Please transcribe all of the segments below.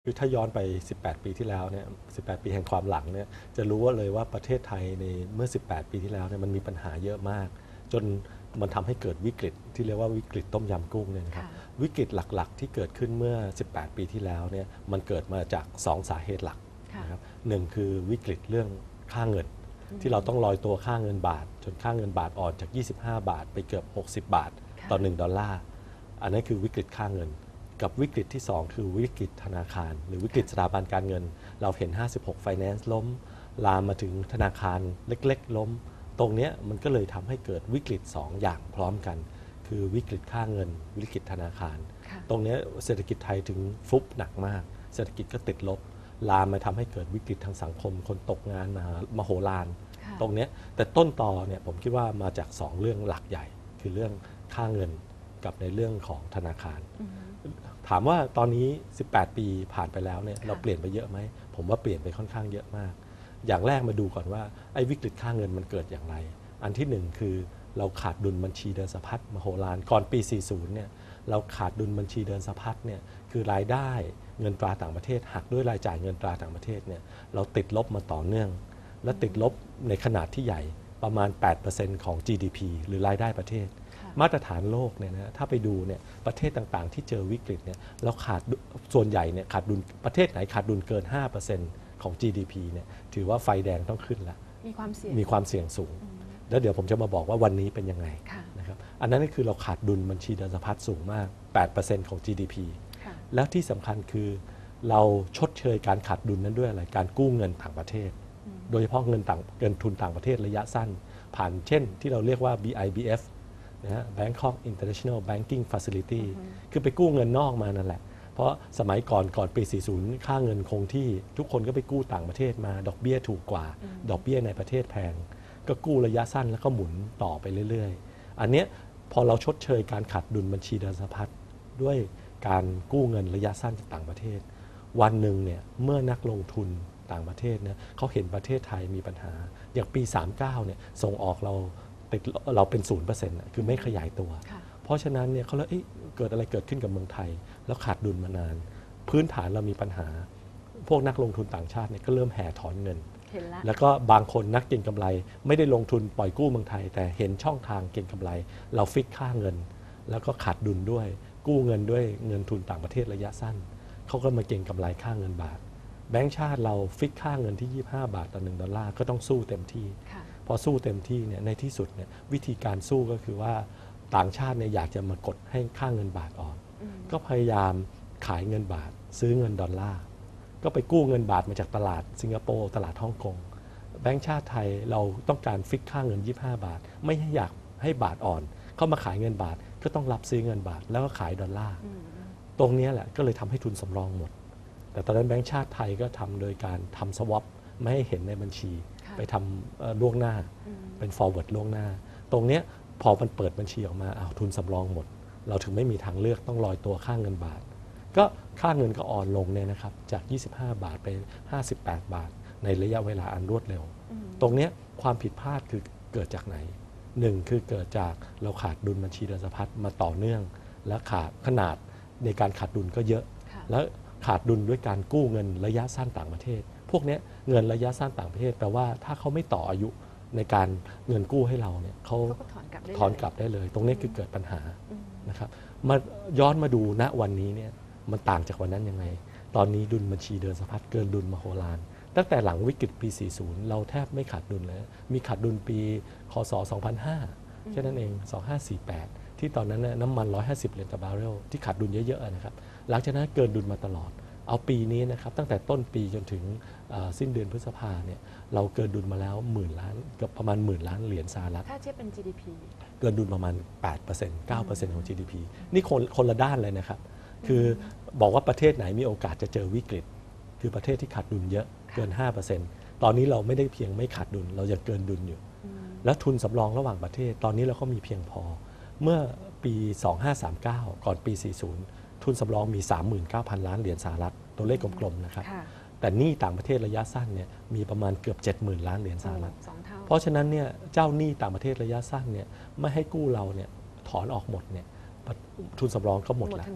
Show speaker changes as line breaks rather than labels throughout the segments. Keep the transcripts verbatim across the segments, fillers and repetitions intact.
คือถ้าย้อนไปสิบแปดปีที่แล้วเนี่ยสิบแปดปีแห่งความหลังเนี่ยจะรู้ว่าเลยว่าประเทศไทยในเมื่อสิบแปดปีที่แล้วเนี่ยมันมีปัญหาเยอะมากจนมันทำให้เกิดวิกฤตที่เรียกว่าวิกฤตต้มยำกุ้งเนี่ยนะครับวิกฤตหลักๆที่เกิดขึ้นเมื่อสิบแปดปีที่แล้วเนี่ยมันเกิดมาจากสองสาเหตุหลักนะครับหนึ่งคือวิกฤตเรื่องค่าเงินที่เราต้องลอยตัวค่าเงินบาทจนค่าเงินบาทอ่อนจากยี่สิบห้าบาทไปเกือบหกสิบบาทต่อหนึ่งดอลลาร์อันนั้นคือวิกฤตค่าเงินกับวิกฤตที่สองคือวิกฤตธนาคารหรือวิกฤตสถาบันการเงินเราเห็นห้าสิบหก Finance ล้มลามมาถึงธนาคารเล็กๆล้มตรงนี้มันก็เลยทำให้เกิดวิกฤตสองอย่างพร้อมกันคือวิกฤตค่าเงินวิกฤตธนาคารตรงนี้เศรษฐกิจไทยถึงฟุบหนักมากเศรษฐกิจก็ติดลบลามมาทำให้เกิดวิกฤตทางสังคมคนตกงานมามโหฬารตรงนี้แต่ต้นตอเนี่ยผมคิดว่ามาจากสองเรื่องหลักใหญ่คือเรื่องค่าเงินกับในเรื่องของธนาคารถามว่าตอนนี้สิบแปดปีผ่านไปแล้วเนี่ยเราเปลี่ยนไปเยอะไหมผมว่าเปลี่ยนไปค่อนข้างเยอะมากอย่างแรกมาดูก่อนว่าไอ้วิกฤตค่าเงินมันเกิดอย่างไรอันที่หนึ่งคือเราขาดดุลบัญชีเดินสะพัดมโหฬารก่อนปีสี่สิบเนี่ยเราขาดดุลบัญชีเดินสะพัดเนี่ยคือรายได้เงินตราต่างประเทศหักด้วยรายจ่ายเงินตราต่างประเทศเนี่ยเราติดลบมาต่อเนื่องและติดลบในขนาดที่ใหญ่ประมาณ แปดเปอร์เซ็นต์ ของ จี ดี พี หรือรายได้ประเทศมาตรฐานโลกเนี่ยนะถ้าไปดูเนี่ยประเทศต่างๆที่เจอวิกฤตเนี่ยเราขาดส่วนใหญ่เนี่ยขาดดุลประเทศไหนขาดดุลเกิน ห้าเปอร์เซ็นต์ ของ จี ดี พี เนี่ยถือว่าไฟแดงต้องขึ้นแล้ว
มีความเสี่ยง
มีความเสี่ยงสูงแล้วเดี๋ยวผมจะมาบอกว่าวันนี้เป็นยังไงนะครับอันนั้นคือเราขาดดุลบัญชีเดินสะพัดสูงมาก แปดเปอร์เซ็นต์ ของ จี ดี พี แล้วที่สำคัญคือเราชดเชยการขาดดุลนั้นด้วยอะไรการกู้เงินต่างประเทศโดยเฉพาะเงินต่างเงินทุนต่างประเทศระยะสั้นผ่านเช่นที่เราเรียกว่า บี ไอ บี เอฟ นะฮะ Bangkok International Banking Facility คือไปกู้เงินนอกมานั่นแหละเพราะสมัยก่อนก่อนปีสี่สิบค่าเงินคงที่ทุกคนก็ไปกู้ต่างประเทศมาดอกเบี้ยถูกกว่าดอกเบี้ยในประเทศแพงก็กู้ระยะสั้นแล้วก็หมุนต่อไปเรื่อยๆอันเนี้ยพอเราชดเชยการขาดดุลบัญชีเดินสะพัดด้วยการกู้เงินระยะสั้นจากต่างประเทศวันหนึ่งเนี่ยเมื่อนักลงทุนต่างประเทศเนี่ยเขาเห็นประเทศไทยมีปัญหาอย่างปีสามสิบเก้าเนี่ยส่งออกเราติดเราเป็นศูนย์เปอร์เซ็นต์คือไม่ขยายตัวเพราะฉะนั้นเนี่ยเขาเลยเอ๊ะเกิดอะไรเกิดขึ้นกับเมืองไทยแล้วขาดดุลมานานพื้นฐานเรามีปัญหาพวกนักลงทุนต่างชาติเนี่ยก็เริ่มแห่ถอนเงินแล้วก็บางคนนักเก็งกำไรไม่ได้ลงทุนปล่อยกู้เมืองไทยแต่เห็นช่องทางเก็งกำไรเราฟิกค่าเงินแล้วก็ขาดดุลด้วยกู้เงินด้วยเงินทุนต่างประเทศระยะสั้นเขาก็มาเก็งกำไรค่าเงินบาทแบงก์ชาติเราฟิกค่าเงินที่ยี่สิบห้าบาทต่อหนึ่งดอลลาร์ก็ต้องสู้เต็มที่พอสู้เต็มที่เนี่ยในที่สุดเนี่ยวิธีการสู้ก็คือว่าต่างชาติเนี่ยอยากจะมากดให้ค่าเงินบาทออกก็พยายามขายเงินบาทซื้อเงินดอลลาร์ก็ไปกู้เงินบาทมาจากตลาดสิงคโปร์ตลาดฮ่องกงแบงก์ชาติไทยเราต้องการฟิกค่าเงินยี่สิบห้าบาทไม่ให้อยากให้บาทอ่อนเข้ามาขายเงินบาทก็ต้องรับซื้อเงินบาทแล้วก็ขายดอลลาร์ตรงนี้แหละก็เลยทำให้ทุนสำรองหมดแต่ตอนนั้นแบงก์ชาติไทยก็ทำโดยการทำสวอปไม่ให้เห็นในบัญชีไปทำล่วงหน้าเป็น forward ล่วงหน้าตรงนี้พอมันเปิดบัญชีออกมาอ้าวทุนสำรองหมดเราถึงไม่มีทางเลือกต้องลอยตัวค่าเงินบาทก็ค่าเงินก็อ่อนลงเนี่ยนะครับจากยี่สิบห้าบาทไปห้าสิบแปดบาทในระยะเวลาอันรวดเร็วตรงนี้ความผิดพลาดคือเกิดจากไหนหนึ่งคือเกิดจากเราขาดดุลบัญชีเดินสะพัดมาต่อเนื่องและขาดขนาดในการขาดดุลก็เยอะแล้วขาดดุลด้วยการกู้เงินระยะสั้นต่างประเทศพวกนี้เงินระยะสั้นต่างประเทศแปลว่าถ้าเขาไม่ต่ออายุในการเงินกู้ให้เราเนี่ยเขาถอนกลับได้เลยตรงนี้คือเกิดปัญหานะครับมาย้อนมาดูณวันนี้เนี่ยมันต่างจากวันนั้นยังไงตอนนี้ดุลบัญชีเดินสะพัดเกินดุลมโหฬารตั้งแต่หลังวิกฤตปีสี่สิบเราแทบไม่ขาดดุลเลยมีขาดดุลปีคศสองพันห้าแค่นั้นเองสองพันห้าร้อยสี่สิบแปดที่ตอนนั้นน้ำมันหนึ่งร้อยห้าสิบเหรียญต่อบาร์เรลที่ขาดดุลเยอะๆนะครับหลังจากนั้นเกินดุลมาตลอดเอาปีนี้นะครับตั้งแต่ต้นปีจนถึงสิ้นเดือนพฤษภาเนี่ยเราเกินดุลมาแล้วหมื่นล้านเกือบประมาณหมื่นล้านเหรียญสหรัฐ
ถ้าเทียบเป็น จี ดี พี
เกินดุลประมาณ แปดเปอร์เซ็นต์ เก้าเปอร์เซ็นต์ ของ จี ดี พี นี่คนคนละด้านเลยนะครับคือบอกว่าประเทศไหนมีโอกาสจะเจอวิกฤตคือประเทศที่ขาดดุลเยอะเกิน ห้าเปอร์เซ็นต์ ตอนนี้เราไม่ได้เพียงไม่ขาดดุลเรายังเกินดุลอยู่แล้วทุนสำรองระหว่างประเทศตอนนี้เราก็มีเพียงพอเมื่อปีสองพันห้าร้อยสามสิบเก้าก่อนปีสี่สิบทุนสำรองมี สามหมื่นเก้าพัน ล้านเหรียญสหรัฐตัวเลขกลมๆนะครับแต่หนี้ต่างประเทศระยะสั้นเนี่ยมีประมาณเกือบ เจ็ดหมื่น ล้านเหรียญสหรัฐเพราะฉะนั้นเนี่ยเจ้าหนี้ต่างประเทศระยะสั้นเนี่ยไม่ให้กู้เราเนี่ยถอนออกหมดเนี่ยทุนสำรองก็หมดแล้ว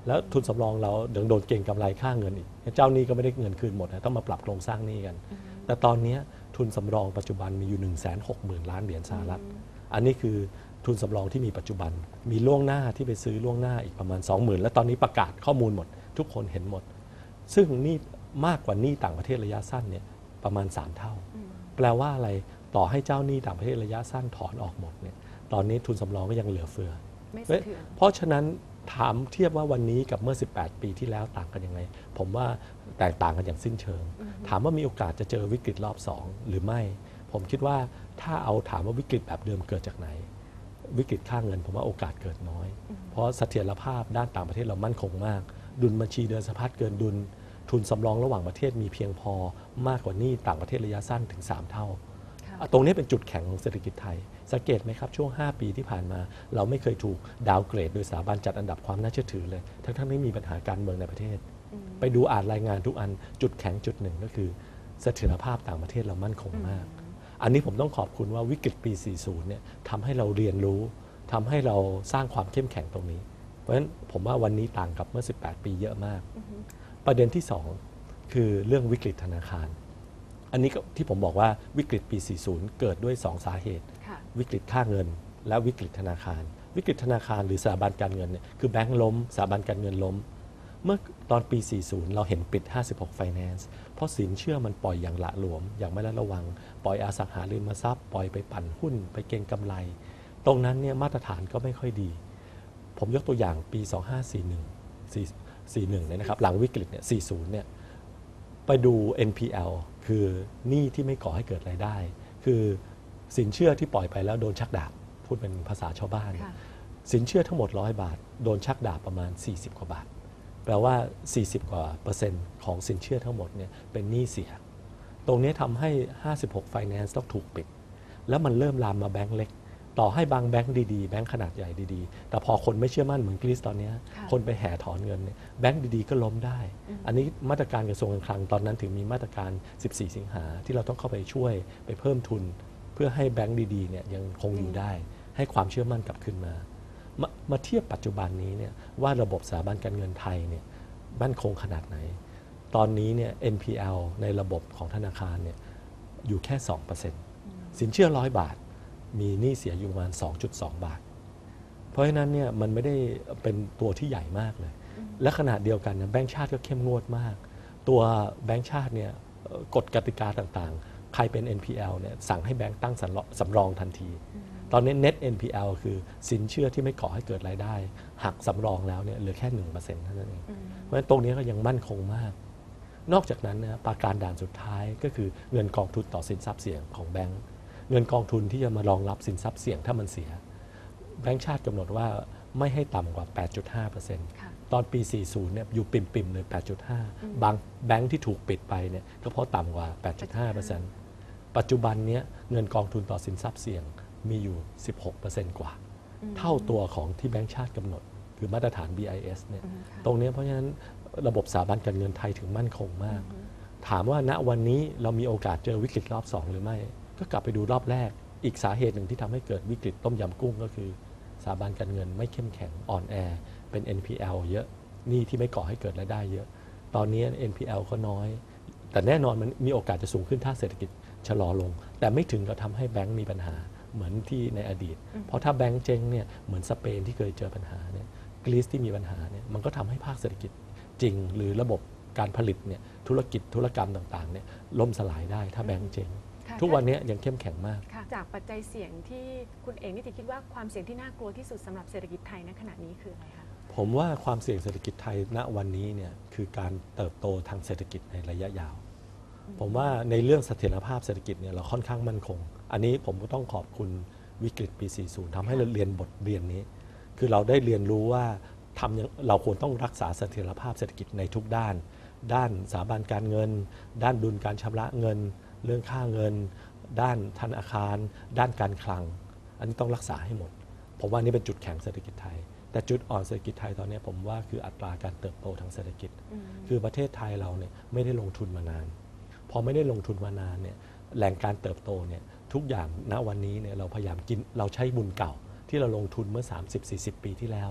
แล้วทุนสำรองเราเดี๋ยวโดนเก็งกำไรค่าเงินอีกเจ้าหนี้ก็ไม่ได้เงินคืนหมดนะต้องมาปรับโครงสร้างหนี้กันแต่ตอนนี้ทุนสำรองปัจจุบันมีอยู่ หนึ่งแสนหกหมื่น ล้านเหรียญสหรัฐอันนี้คือทุนสำรองที่มีปัจจุบันมีล่วงหน้าที่ไปซื้อล่วงหน้าอีกประมาณ สองหมื่น แล้วตอนนี้ประกาศข้อมูลหมดทุกคนเห็นหมดซึ่งนี่มากกว่าหนี้ต่างประเทศระยะสั้นเนี่ยประมาณสามเท่าแปลว่าอะไรต่อให้เจ้าหนี้ต่างประเทศระยะสั้นถอนออกหมดเนี่ยตอนนี้ทุนสำรองก็ยังเหลือเฟือเพราะฉะนั้นถามเทียบว่าวันนี้กับเมื่อสิบแปดปีที่แล้วต่างกันยังไงผมว่าแตกต่างกันอย่างสิ้นเชิงถามว่ามีโอกาสจะเจอวิกฤตรอบสองหรือไม่ผมคิดว่าถ้าเอาถามว่าวิกฤตแบบเดิมเกิดจากไหนวิกฤตค่าเงินผมว่าโอกาสเกิดน้อยเพราะเสถียรภาพด้านต่างประเทศเรามั่นคงมากดุลบัญชีเดินสะพัดเกินดุลทุนสำรองระหว่างประเทศมีเพียงพอมากกว่านี้ต่างประเทศระยะสั้นถึงสามเท่าตรงนี้เป็นจุดแข็งของเศรษฐกิจไทยสังเกตไหมครับช่วงห้าปีที่ผ่านมาเราไม่เคยถูกดาวเกรดโดยสถาบันจัดอันดับความน่าเชื่อถือเลยทั้งๆที่มีปัญหาการเมืองในประเทศไปดูอ่านรายงานทุกอันจุดแข็งจุดหนึ่งก็คือเสถียรภาพต่างประเทศเรามั่นคงมากอันนี้ผมต้องขอบคุณว่าวิกฤตปี สี่สิบ เนี่ยทำให้เราเรียนรู้ทำให้เราสร้างความเข้มแข็งตรงนี้เพราะฉะนั้นผมว่าวันนี้ต่างกับเมื่อสิบแปดปีเยอะมากประเด็นที่สองคือเรื่องวิกฤตธนาคารอันนี้ที่ผมบอกว่าวิกฤตปี สี่สิบ เกิดด้วยสองสาเหตุวิกฤตค่าเงินและวิกฤตธนาคารวิกฤตธนาคารหรือสถาบันการเงินเนี่ยคือแบงก์ล้มสถาบันการเงินล้มเมื่อตอนปี สี่สิบ เราเห็นปิด ห้าสิบหก Finance เพราะสินเชื่อมันปล่อยอย่างละหลวมอย่างไม่ระวังปล่อยอสังหาริมทรัพย์ปล่อยไปปั่นหุ้นไปเก็งกำไรตรงนั้นเนี่ยมาตรฐานก็ไม่ค่อยดีผมยกตัวอย่างปี สองพันห้าร้อยสี่สิบเอ็ด สี่สิบเอ็ดเนี่ยนะครับหลังวิกฤตเนี่ย สี่สิบ เนี่ยไปดู เอ็น พี แอล คือหนี้ที่ไม่ก่อให้เกิดรายได้คือสินเชื่อที่ปล่อยไปแล้วโดนชักดาบพูดเป็นภาษาชาวบ้านสินเชื่อทั้งหมดร้อยบาทโดนชักดาบประมาณสี่สิบกว่าบาทแปลว่าสี่สิบกว่าเปอร์เซ็นต์ของสินเชื่อทั้งหมดเนี่ยเป็นหนี้เสียตรงนี้ทำให้ห้าสิบหก Finance ต้องถูกปิดแล้วมันเริ่มลามมาแบงก์เล็กต่อให้บางแบงก์ดีๆแบงก์ขนาดใหญ่ดีๆแต่พอคนไม่เชื่อมั่นเหมือนกรีซตอนนี้คนไปแห่ถอนเงินเนี่ยแบงก์ดีๆก็ล้มได้อันนี้มาตรการกระทรวงการคลังตอนนั้นถึงมีมาตรการสิบสี่สิงหาที่เราต้องเข้าไปช่วยไปเพิ่มทุนเพื่อให้แบงก์ดีๆเนี่ยยังคงอยู่ได้ให้ความเชื่อมั่นกลับขึ้นมามามาเทียบปัจจุบันนี้เนี่ยว่าระบบสถาบันการเงินไทยเนี่ยมั่นคงขนาดไหนตอนนี้เนี่ย เอ็น พี แอล ในระบบของธนาคารเนี่ยอยู่แค่ สองเปอร์เซ็นต์ สินเชื่อร้อยบาทมีหนี้เสียอยู่ประมาณ สองจุดสอง บาทเพราะฉะนั้นเนี่ยมันไม่ได้เป็นตัวที่ใหญ่มากเลยและขนาดเดียวกันนะแบงก์ชาติก็เข้มงวดมากตัวแบงก์ชาติเนี่ยกฎกติกาต่างๆใครเป็น เอ็น พี แอล เนี่ยสั่งให้แบงก์ตั้งสำรองทันทีตอนนี้ Net เอ็น พี แอล คือสินเชื่อที่ไม่ก่อให้เกิดรายได้หักสำรองแล้วเนี่ยเหลือแค่ หนึ่งเปอร์เซ็นต์ เท่านั้นเองเพราะฉะนั้นตรงนี้ก็ยังมั่นคงมากนอกจากนั้นนะประการด่านสุดท้ายก็คือเงินกองทุนต่อสินทรัพย์เสี่ยงของแบงก์เงินกองทุนที่จะมารองรับสินทรัพย์เสี่ยงถ้ามันเสียแบงก์ชาติกำหนดว่าไม่ให้ต่ำกว่า แปดจุดห้าเปอร์เซ็นต์ ตอนปี สี่สิบ เนี่ยอยู่ปิ่มๆเลย แปดจุดห้า บางแบงก์ที่ถูกปิดไปเนี่ยก็เพราะต่ำกว่า แปดจุดห้าเปอร์เซ็นต์ ปัจจุบันนี้เงินกองทุนต่อสินทรัพย์เสี่ยงมีอยู่ สิบหกเปอร์เซ็นต์ กว่าเท่าตัวของที่แบงก์ชาติกำหนดคือมาตรฐาน บี ไอ เอส เนี่ยตรงนี้เพราะฉะนั้นระบบสถาบันการเงินไทยถึงมั่นคงมากถามว่าณวันนี้เรามีโอกาสเจอวิกฤตรอบสองหรือไม่ก็กลับไปดูรอบแรกอีกสาเหตุหนึ่งที่ทำให้เกิดวิกฤตต้มยำกุ้งก็คือสถาบันการเงินไม่เข้มแข็งอ่อนแอเป็น เอ็น พี แอล เยอะหนี้ที่ไม่ก่อให้เกิดรายได้เยอะตอนนี้ เอ็น พี แอล ก็น้อยแต่แน่นอนมันมีโอกาสจะสูงขึ้นถ้าเศรษฐกิจชะลอลงแต่ไม่ถึงกับทำให้แบงก์มีปัญหาเหมือนที่ในอดีตเพราะถ้าแบงก์เจ๊งเนี่ยเหมือนสเปนที่เคยเจอปัญหาเนี่ยกรีซที่มีปัญหาเนี่ยมันก็ทำให้ภาคเศรษฐกิจจริงหรือระบบการผลิตเนี่ยธุรกิจธุรกรรมต่างๆเนี่ยล่มสลายได้ถ้าแบงก์เจ๊งทุกวันนี้ยังเข้มแข็งมาก
จากปัจจัยเสี่ยงที่คุณเอกนิติคิดว่าความเสี่ยงที่น่ากลัวที่สุดสำหรับเศรษฐกิจไทยณขณะนี้คืออะไรคะ
ผมว่าความเสี่ยงเศรษฐกิจไทยณวันนี้เนี่ยคือการเติบโตทางเศรษฐกิจในระยะยาวผมว่าในเรื่องเสถียรภาพเศรษฐกิจเนี่ยเราค่อนข้างมั่นคงอันนี้ผมก็ต้องขอบคุณวิกฤตปี สี่สิบ ทำให้เราเรียนบทเรียนนี้คือเราได้เรียนรู้ว่าทำเราควรต้องรักษาเสถียรภาพเศรษฐกิจในทุกด้านด้านสถาบันการเงินด้านดุลการชำระเงินเรื่องค่าเงินด้านธนาคารด้านการคลังอันนี้ต้องรักษาให้หมดผมว่านี่เป็นจุดแข็งเศรษฐกิจไทยแต่จุดอ่อนเศรษฐกิจไทยตอนนี้ผมว่าคืออัตราการเติบโตทางเศรษฐกิจคือประเทศไทยเราเนี่ยไม่ได้ลงทุนมานานพอไม่ได้ลงทุนมานานเนี่ยแหล่งการเติบโตเนี่ยทุกอย่างณวันนี้เนี่ยเราพยายามกินเราใช้บุญเก่าที่เราลงทุนเมื่อ สามสิบถึงสี่สิบ ปีที่แล้ว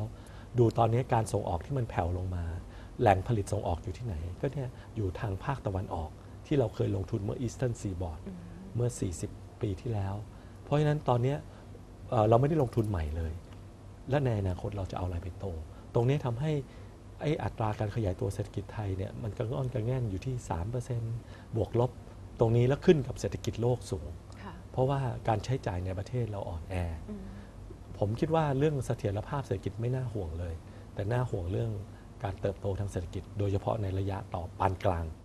ดูตอนนี้การส่งออกที่มันแผ่วลงมาแหล่งผลิตส่งออกอยู่ที่ไหนก็เนี่ยอยู่ทางภาคตะวันออกที่เราเคยลงทุนเมื่อ Eastern Seaboard เมื่อสี่สิบปีที่แล้วเพราะฉะนั้นตอนนี้เอ่อเราไม่ได้ลงทุนใหม่เลยและในอนาคตเราจะเอาอะไรไปโตตรงนี้ทำให้ไอ้อัตราการขยายตัวเศรษฐกิจไทยเนี่ยมันกระง่อนกระแง่นอยู่ที่ สามเปอร์เซ็นต์ บวกลบตรงนี้แล้วขึ้นกับเศรษฐกิจโลกสูงเพราะว่าการใช้จ่ายในประเทศเราอ่อนแอผมคิดว่าเรื่องเสถียรภาพเศรษฐกิจไม่น่าห่วงเลยแต่น่าห่วงเรื่องการเติบโตทางเศรษฐกิจโดยเฉพาะในระยะต่อปานกลาง